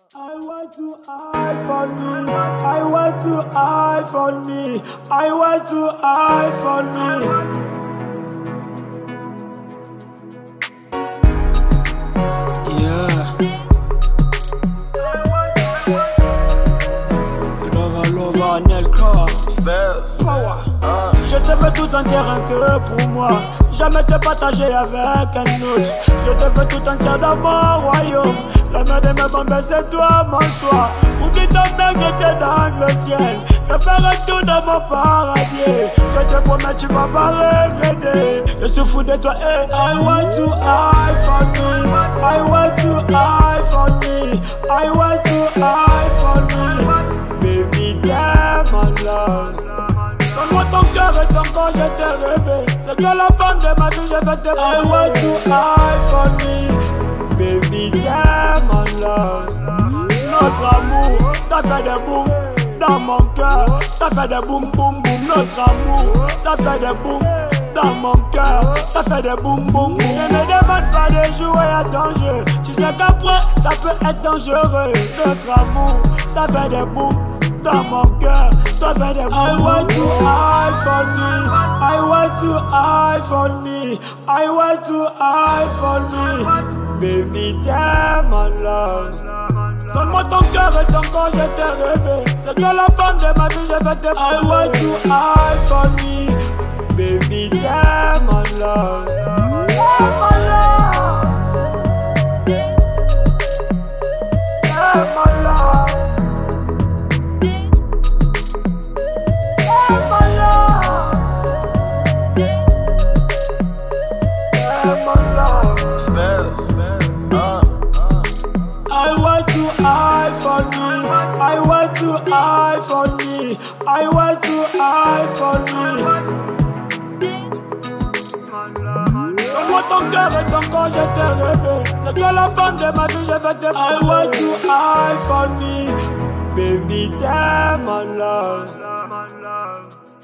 I want to iPhone me. I want to iPhone me. I want to iPhone me. Yeah. Lova, Nelka. Spells. Power. Je te veux tout entier rien que pour moi. Jamais te partager avec un autre. Je te veux tout entier dans mon royaume. La mère de mes bombes, c'est toi mon choix. Oublie ta mère qui était dans le ciel. Je ferai tout dans mon paradis. Je te promets, tu vas pas regretter. Je suis fou de toi, hey. I want to iPhone me. I want to iPhone me. I want to iPhone me. Baby, damn my love. Donne-moi ton cœur et ton corps, je t'ai rêvé. C'est que la femme de ma vie, je vais te I want to iPhone me. Baby, damn my love. Notre amour, ça fait des boum dans mon cœur. Ça fait des boum boum boum. Notre amour, ça fait des boum dans mon cœur. Ça fait des boum boum boum. Ne me demande pas de jouer à ton jeu. Tu sais qu'après, ça peut être dangereux. Notre amour, ça fait des boum dans mon cœur. Ça fait des boum. I want to iPhone me. I want to iPhone me. I want to iPhone me. Baby, damn my love. Donne-moi ton cœur et ton corps, je t'ai rêvé. C'est que la femme de ma vie, je vais te I want to iPhone me. Baby, damn my love. Damn my love. Damn my love. Damn my love. Damn my love. Spells. I want to iPhone me. I want to iPhone me. I want to iPhone me. Donne-moi ton cœur et ton corps, je t'ai rêvé. C'est que la femme de ma vie, je vais te I want to iPhone me. Baby, damn my love.